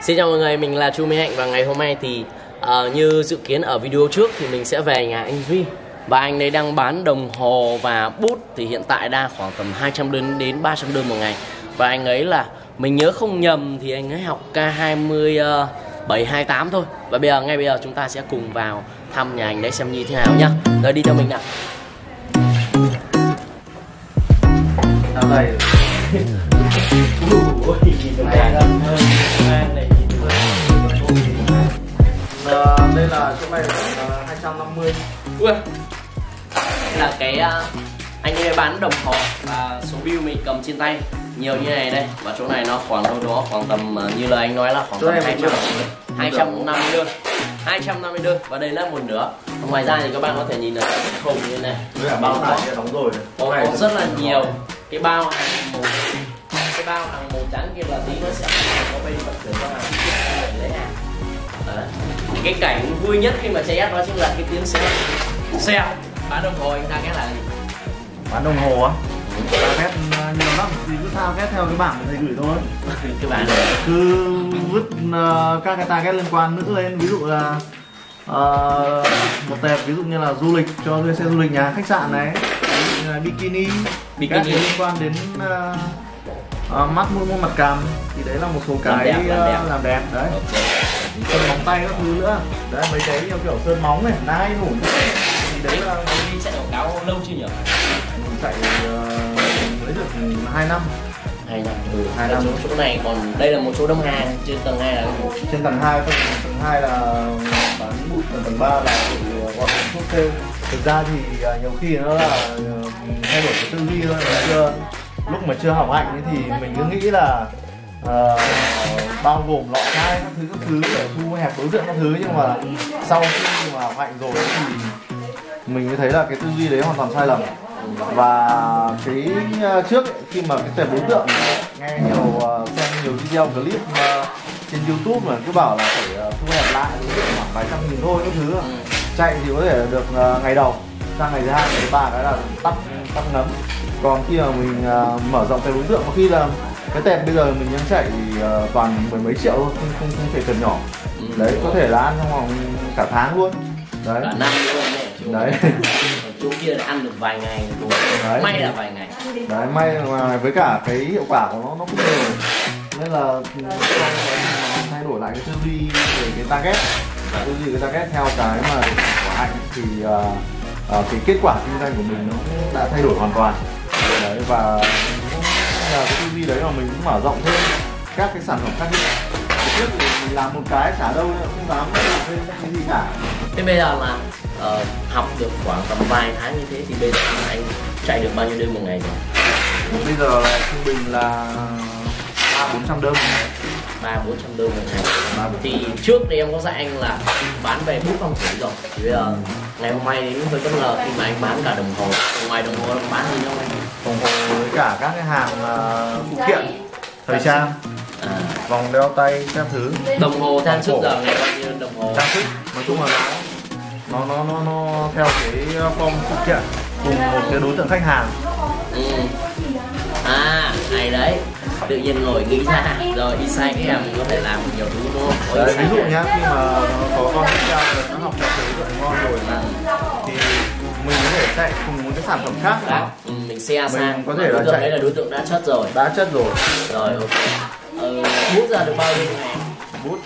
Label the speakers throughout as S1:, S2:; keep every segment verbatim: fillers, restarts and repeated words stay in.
S1: Xin chào mọi người, mình là Chu Mỹ Hạnh và ngày hôm nay thì uh, như dự kiến ở video trước thì mình sẽ về nhà anh Duy. Và anh ấy đang bán đồng hồ và bút thì hiện tại đang khoảng tầm hai trăm đơn đến ba trăm đơn một ngày. Và anh ấy là, mình nhớ không nhầm thì anh ấy học K hai mươi bảy hai tám thôi. Và bây giờ, ngay bây giờ chúng ta sẽ cùng vào thăm nhà anh đấy xem như thế nào nhá. Rồi đi theo mình nào.
S2: Sao đây?
S1: Ôi, nhìn này gần hơn. Này nhìn hơn.
S2: Đây là chỗ này là hai trăm năm mươi.
S1: Ui, đây là cái uh, anh ấy bán đồng hồ và số bill mình cầm trên tay nhiều như này đây. Và chỗ này nó khoảng đâu đó khoảng tầm uh, như là anh nói là khoảng tầm hai trăm năm mươi đơn, hai trăm năm mươi đơn. Và đây là một nửa. Ngoài ra thì các bạn có thể nhìn được cái khung như thế này.
S2: Với cả bao tải đóng rồi.
S1: Có, có rất là nhiều cái bao hàng màu, cái bao hàng màu trắng kia là tí nó sẽ có bên vận chuyển cho hàng lấy hàng. Đấy. Cái cảnh vui nhất khi mà chạy ép đó chính là cái tiếng xe xe bán đồng hồ. Anh ta ghét là gì?
S2: Bán đồng hồ á? Ta ghét nhiều lắm, thì cứ thao ghét theo cái bảng thầy gửi thôi.
S1: Cái bảng
S2: cứ vứt uh, các cái target liên quan nữ lên, ví dụ là uh, một tệp ví dụ như là du lịch, cho thuê xe du lịch, nhà khách sạn này, ví dụ như là bikini, bikini các liên quan đến uh, uh, mắt, mũi, môi, mặt cằm, thì đấy là một số cái làm đẹp, làm đẹp, uh, làm đẹp. Đấy. Okay. Sơn móng tay các thứ nữa, đấy mấy cái như kiểu sơn móng này, nai nủ, thì đấy là
S1: đi chạy quảng cáo lâu chưa nhỉ?
S2: Mình chạy uh, mới được hai năm.
S1: Hai năm, ừ, hai năm. Chỗ, chỗ này còn đây là một chỗ đông hàng, trên tầng hai là
S2: trên tầng hai, tầng tầng hai là bán bút, tầng tầng ba là gọi thuốc sale. Thực ra thì uh, nhiều khi nó là uh, thay đổi cái tư duy thôi. Chưa, lúc mà chưa học hạnh thì mình cứ nghĩ là uh, bao gồm lọ chai các thứ các thứ để thu hẹp đối tượng các thứ, nhưng mà sau khi mà học hạnh rồi thì mình mới thấy là cái tư duy đấy hoàn toàn sai lầm. Và cái trước ấy, khi mà cái tệp đối tượng nghe nhiều xem nhiều video clip uh, trên YouTube mà cứ bảo là phải uh, thu hẹp lại đối tượng khoảng vài trăm nghìn thôi các thứ, ừ. Chạy thì có thể được uh, ngày đầu, sang ngày thứ hai, ngày thứ ba cái là tắt tắt ngấm. Còn khi mà mình uh, mở rộng cái đối tượng, có khi là cái tệp bây giờ mình đang chạy uh, toàn mười mấy triệu thôi, không không không chạy tệp nhỏ. Ừ, đấy có thể là ăn trong vòng cả tháng luôn. Đấy.
S1: Cả năm luôn đấy.
S2: Đấy.
S1: Chỗ kia là ăn được vài ngày rồi. Đấy. May là vài ngày.
S2: Đấy, may mà với cả cái hiệu quả của nó nó cũng đều. Nên là thay đổi lại cái tư duy về cái target, tư duy cái target theo cái mà của hạnh thì uh, uh, cái kết quả kinh doanh của mình nó đã thay đổi hoàn toàn. Đấy, và là cái tư duy đấy mà mình cũng mở rộng thêm các cái sản phẩm khác nữa. Trước thì mình làm một cái trả đâu không dám làm thêm cái gì cả.
S1: Thế bây giờ mà uh, học được khoảng tầm vài tháng như thế thì bây giờ anh chạy được bao nhiêu đơn một ngày rồi?
S2: Bây giờ là trung bình là ba bốn trăm đơn một ngày.
S1: Ba bốn trăm đơn một ngày. Thì trước thì em có dạy anh là bán về bút phong thủy rồi. Thì bây giờ ngày hôm nay đến hơi bất ngờ khi mà anh bán cả đồng hồ. Ngoài đồng hồ anh bán gì nữa anh?
S2: Đồng hồ với cả các cái hàng uh, phụ kiện, thời trang, à. Vòng đeo tay, các thứ.
S1: Đồng hồ trang sức giờ ngày bao nhiêu đồng hồ?
S2: Trang sức, nói chung là nó nó nó nó theo cái form phụ kiện cùng một cái đối tượng khách hàng.
S1: Ừ. À, này đấy, tự nhiên ngồi nghĩ ra rồi đi sai cái em mình có thể làm nhiều thứ đúng không?
S2: Đấy, ví dụ nhá, khi mà nó có con khách hàng nó học được đối tượng ngon rồi là thì mình có thể chạy cùng một cái sản phẩm khác đó.
S1: Ừ, mình share sang
S2: có thể là chạy
S1: đấy là đối tượng đã chất rồi.
S2: Đã chất rồi.
S1: Rồi ok. Ờ, bút ra được bao nhiêu ngày?
S2: Bút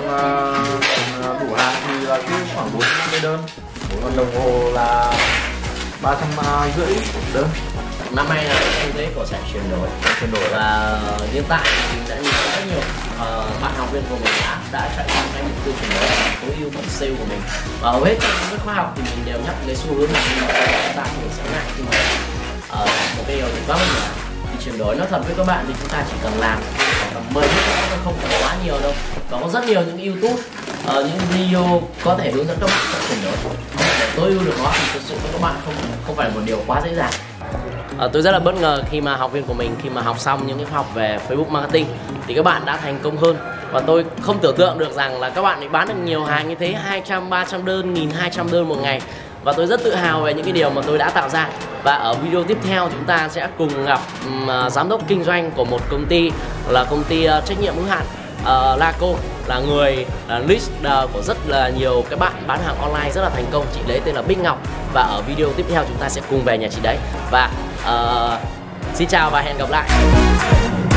S2: uh, đủ hàng thì là cứ khoảng bốn trăm năm mươi đơn. Còn đồng hồ là ba trăm rưỡi đơn.
S1: Năm nay là em thấy có sản chuyển đổi,
S2: chuyển đổi
S1: và hiện tại mình đã nhìn thấy rất nhiều uh, bạn học viên của mình đã đã chạy sang cái mục tiêu chuyển đổi là tối ưu phần sale của mình. Và hầu hết trong các khóa học thì mình đều nhắc cái xu hướng này, nhưng mà chúng ta cũng sẽ ngại khi mà uh, một cái điều gì quá là thì chuyển đổi. Nó thật với các bạn thì chúng ta chỉ cần làm tầm mười phút, nó không cần quá nhiều đâu. Có rất nhiều những YouTube, uh, những video có thể hướng dẫn các bạn chuyển đổi. Để tối ưu được nó thì thực sự các bạn không không phải là một điều quá dễ dàng. À, tôi rất là bất ngờ khi mà học viên của mình khi mà học xong những cái khóa học về Facebook Marketing thì các bạn đã thành công hơn. Và tôi không tưởng tượng được rằng là các bạn ấy bán được nhiều hàng như thế, hai trăm, ba trăm đơn, một nghìn hai trăm đơn một ngày. Và tôi rất tự hào về những cái điều mà tôi đã tạo ra. Và ở video tiếp theo chúng ta sẽ cùng gặp um, giám đốc kinh doanh của một công ty là công ty uh, trách nhiệm hữu hạn uh, là cô là người uh, leader của rất là nhiều các bạn bán hàng online rất là thành công. Chị đấy tên là Bích Ngọc, và ở video tiếp theo chúng ta sẽ cùng về nhà chị đấy. Và uh, xin chào và hẹn gặp lại.